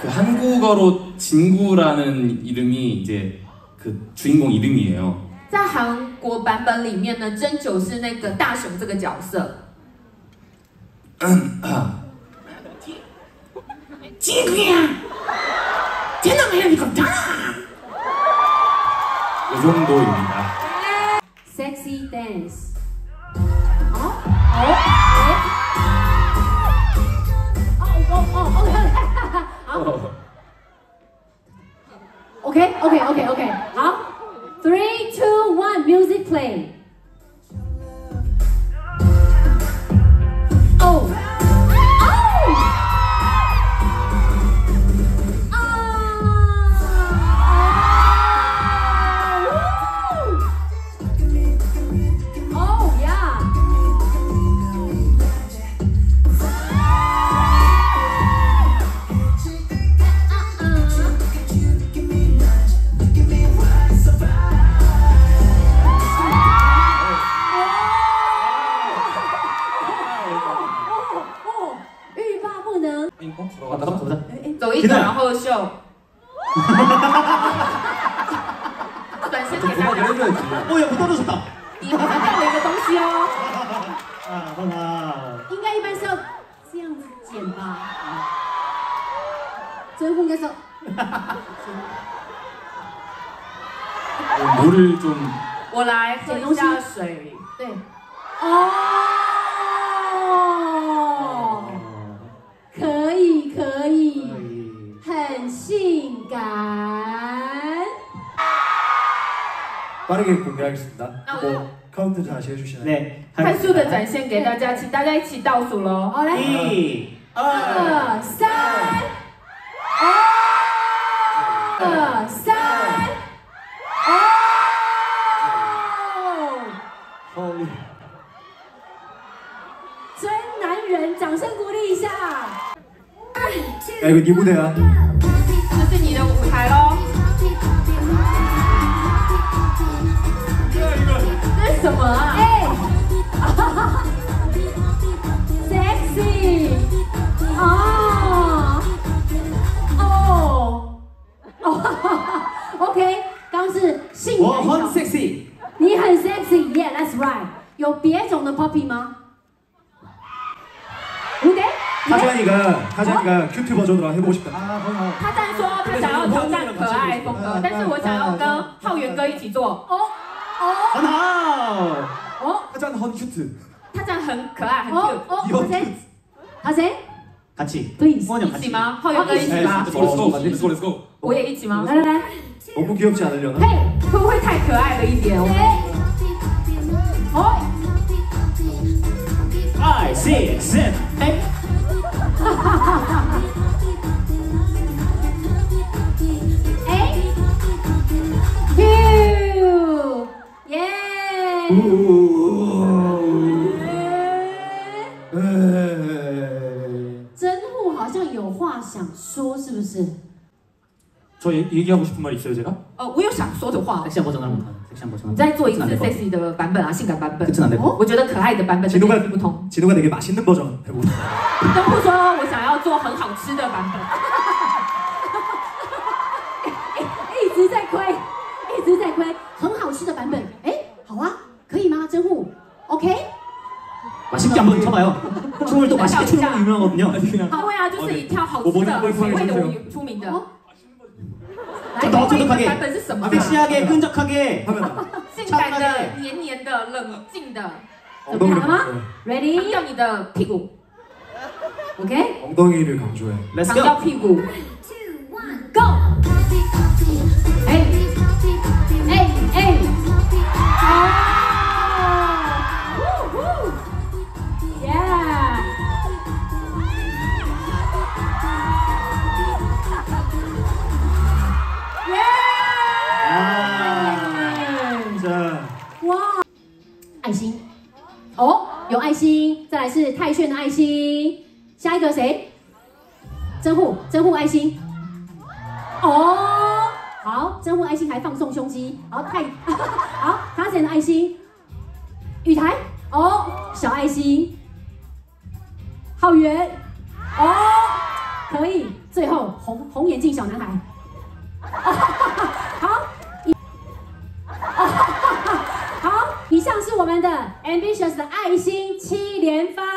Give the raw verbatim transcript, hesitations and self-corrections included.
그 한국어로 진구라는 이름이 이제 그 주인공 이름이에요. 在韩国版本里面呢，真九是那个大雄这个角色。 진구야, 대나무야 이거 다. 이 정도입니다. Sexy dance. 어? 어? 네? 어, 어, 어, 어, 오케이, 오케이, 오케이, 오케이. 好 three, two, one, music play. Oh. 走一走，然后秀。短身材大家。 哦呀，不떨어졌다。 你掉了一个东西哦。 啊，帮他。 应该一般是要这样子剪吧？真户应该是。 물을 좀 我来喝一下水。 对。哦。可以可以，很性感。 빠르게 공개하겠습니다. 아, 뭐 카운트 다시 해주시나요? 네. 快速的展现给大家，请大家一起倒数喽。 好来， 一、 二、三，二、三，哦，真男人，掌声鼓励一下。 야 이거 네 무대야. 这是你的舞台喽。这是什么啊？ 哎 ，sexy， 哦，哦，哦 ，OK， 刚是性感。 我很 sexy。 你很 sexy，yeah，that's right。有别种的 poppy 吗？无敌。 타잔이가 타잔이가 큐트 버전으로 해보고 싶다. 他但说他想要挑战可愛風格，但是我想要跟浩源哥一起做。哦哦 하나. 哦， 타잔 헌 큐트. 他这样很可愛，很 cute。 哦，哦，谁？啊谁 같이. ？Please， 호원이 一 형 起 같이. 吗？浩源哥一起吗？ Let's go, let's go, let's go. 我也一起吗？ 来来来， 너무 귀엽지 않으려나? 嘿， 会不会太可愛了一點？ 哎，哦， five, six, seven, eight. 哈哈哈哈哈。哎 ，two， 耶！ 真户好像有话想说，是不是？ 저 얘기하고 싶은 말 있어요, 제가? 呃，我有想说的话。 섹시한 버전 한번 섹시한 버전. 你再做一次 sexy 的版本啊，性感版本。 그치는 안 되고. 我觉得可爱的版本跟 진호가 不同。 진호가 되게 맛있는 버전 해보고 싶다. 东户说，我想要做很好吃的版本。 一直在亏，一直在亏，很好吃的版本。哎，好啊，可以吗？真户 ，OK？ 맛있게 한번 쳐봐요. 춤을 또 맛있게 추는 걸로 유명하거든요. 对啊，就是以跳好吃的、美味的舞出名的。 来， 더 这个 쫀득하게 版本是什么？ 섹시하게 끈적하게 性感的、黏黏的、冷静的。 준비好吗 ？Ready？ 要你的屁股 OK？ 엉덩이를 강조해. Let's 强调 go. 屁股。 Go！ 哎哎哎！哦！耶！ 哇，爱心哦，有爱心，再来是泰炫的爱心，下一个谁？真户，真户爱心。哦，好，真户爱心还放送胸肌，好泰，好他人的爱心，雨台哦，小爱心，浩源哦，可以，最后。 后红红眼镜小男孩。好，以好，以上是我们的 Ambitious 的爱心七连发。